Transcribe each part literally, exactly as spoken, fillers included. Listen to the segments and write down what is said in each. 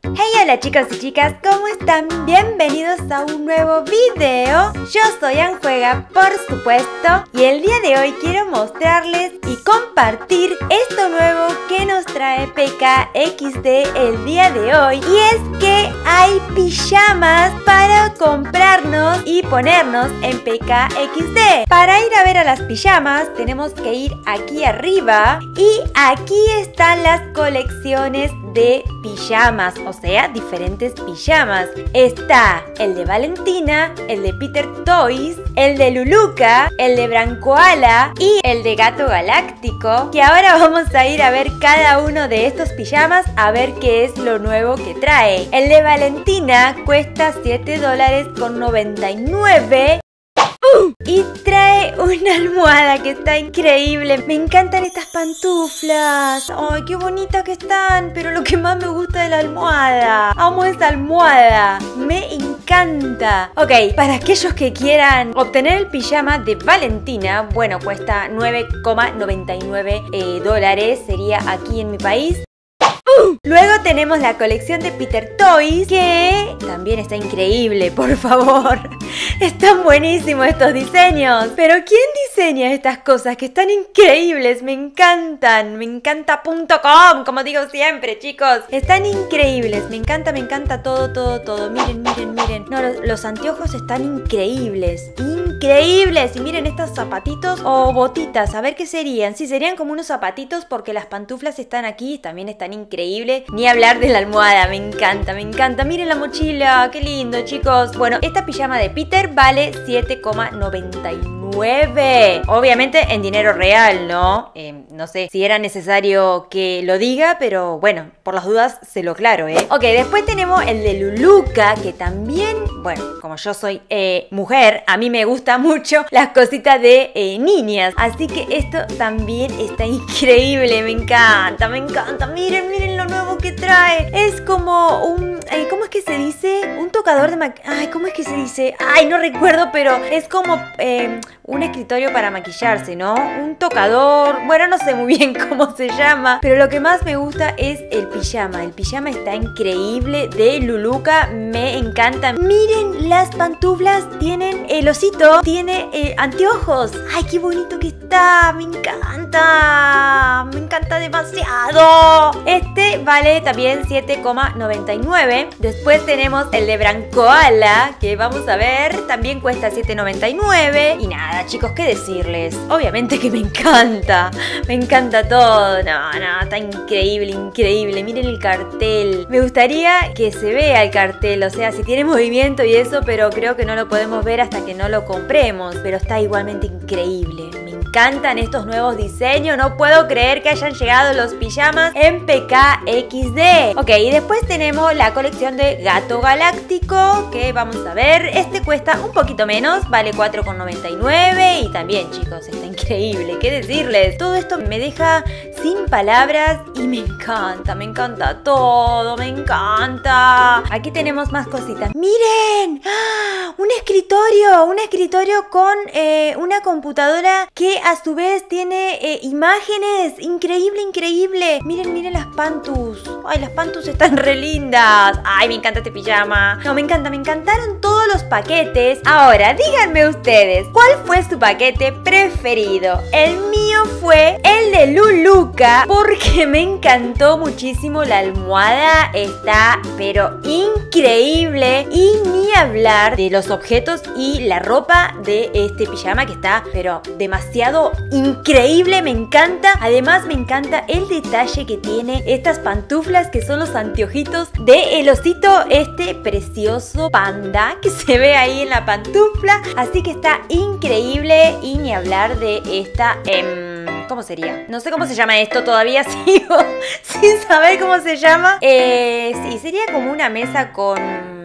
Hey, hola chicos y chicas, ¿cómo están? Bienvenidos a un nuevo video. Yo soy Anjuega, por supuesto, y el día de hoy quiero mostrarles y compartir esto nuevo que nos trae P K X D el día de hoy. Y es que hay pijamas para comprarnos y ponernos en P K X D. Para ir a ver a las pijamas tenemos que ir aquí arriba y aquí están las colecciones de pijamas, o sea, diferentes pijamas. Está el de Valentina, el de Peter Toys, el de Luluca, el de Brankoala y el de Gato Galáctico, que ahora vamos a ir a ver cada uno de estos pijamas a ver qué es lo nuevo que trae. El de Valentina cuesta siete dólares con noventa y nueve. Uh, y trae una almohada que está increíble. Me encantan estas pantuflas. Ay, qué bonitas que están. Pero lo que más me gusta es la almohada. Amo esta almohada. Me encanta. Ok, para aquellos que quieran obtener el pijama de Valentina, bueno, cuesta nueve coma noventa y nueve eh, dólares. Sería aquí en mi país. Uh, luego tenemos la colección de Peter Toys, que también está increíble, por favor. Están buenísimos estos diseños. Pero ¿quién diseña estas cosas que están increíbles? Me encantan. Me encanta punto com, como digo siempre, chicos. Están increíbles. Me encanta, me encanta todo, todo, todo. Miren, miren, miren. No, los, los anteojos están increíbles. Increíbles. Y miren estos zapatitos o botitas. A ver qué serían. Sí, serían como unos zapatitos porque las pantuflas están aquí. También están increíbles. Ni hablar de la almohada, me encanta, me encanta. Miren la mochila, qué lindo, chicos. Bueno, esta pijama de Peter vale siete coma noventa y nueve. Obviamente en dinero real, ¿no? Eh, no sé si era necesario que lo diga, pero bueno, por las dudas se lo aclaro, ¿eh? Ok, después tenemos el de Luluca, que también, bueno, como yo soy eh, mujer, a mí me gustan mucho las cositas de eh, niñas. Así que esto también está increíble, me encanta, me encanta. Miren, miren lo nuevo que trae. Es como un... Eh, ¿cómo es que se dice? Un tocador de maquillaje. Ay, ¿cómo es que se dice? Ay, no recuerdo, pero es como eh, un escritorio para maquillarse, ¿no? Un tocador. Bueno, no sé muy bien cómo se llama, pero lo que más me gusta es el pijama. El pijama está increíble de Luluca. Me encanta. Miren las pantuflas. Tienen el osito. Tiene eh, anteojos. Ay, qué bonito que está. Me encanta. Me encanta demasiado. Este vale también siete coma noventa y nueve. Después tenemos el de Brankoala, que vamos a ver, también cuesta siete noventa y nueve. Y nada, chicos, ¿qué decirles? Obviamente que me encanta. Me encanta todo. No, no, está increíble, increíble. Miren el cartel. Me gustaría que se vea el cartel, o sea, si tiene movimiento y eso, pero creo que no lo podemos ver hasta que no lo compremos. Pero está igualmente increíble. Me encantan estos nuevos diseños. No puedo creer que hayan llegado los pijamas en P K X D. Ok, y después tenemos la colección de Gato Galáctico, que vamos a ver. Este cuesta un poquito menos, vale cuatro con noventa y nueve. Y también, chicos, está increíble. ¿Qué decirles? Todo esto me deja sin palabras y me encanta, me encanta todo, me encanta. Aquí tenemos más cositas. ¡Miren! ¡Ah! Un escritorio, un escritorio con eh, una computadora que a su vez tiene eh, imágenes. Increíble, increíble. Miren, miren las pantus. Ay, las pantus están re lindas. Ay, me encanta este pijama. No, me encanta, me encantaron todos los paquetes. Ahora, díganme ustedes, ¿cuál fue su paquete preferido? El mío fue el de Luluca, porque me encantó muchísimo la almohada. Está, pero increíble. Y ni hablar de los objetos y la ropa de este pijama, que está, pero demasiado increíble. Me encanta. Además, me encanta el detalle que tiene estas pantuflas, que son los anteojitos de el osito este precioso panda que se ve ahí en la pantufla. Así que está increíble. Y ni hablar de esta... Eh, ¿Cómo sería? No sé cómo se llama esto, todavía sigo sin saber cómo se llama. Eh, sí, sería como una mesa con...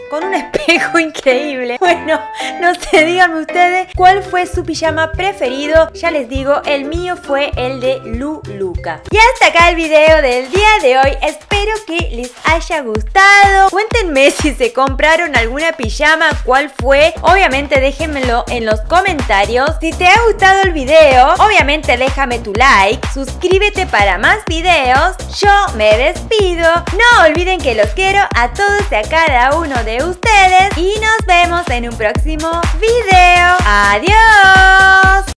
con un espejo increíble. Bueno, no sé, díganme ustedes cuál fue su pijama preferido. Ya les digo, el mío fue el de Luluca. Y hasta acá el video del día de hoy. Espero que les haya gustado. Cuéntenme si se compraron alguna pijama, cuál fue. Obviamente déjenmelo en los comentarios. Si te ha gustado el video, obviamente déjame tu like. Suscríbete para más videos. Yo me despido. No olviden que los quiero a todos y a cada uno de ustedes. Y nos vemos en un próximo video. ¡Adiós!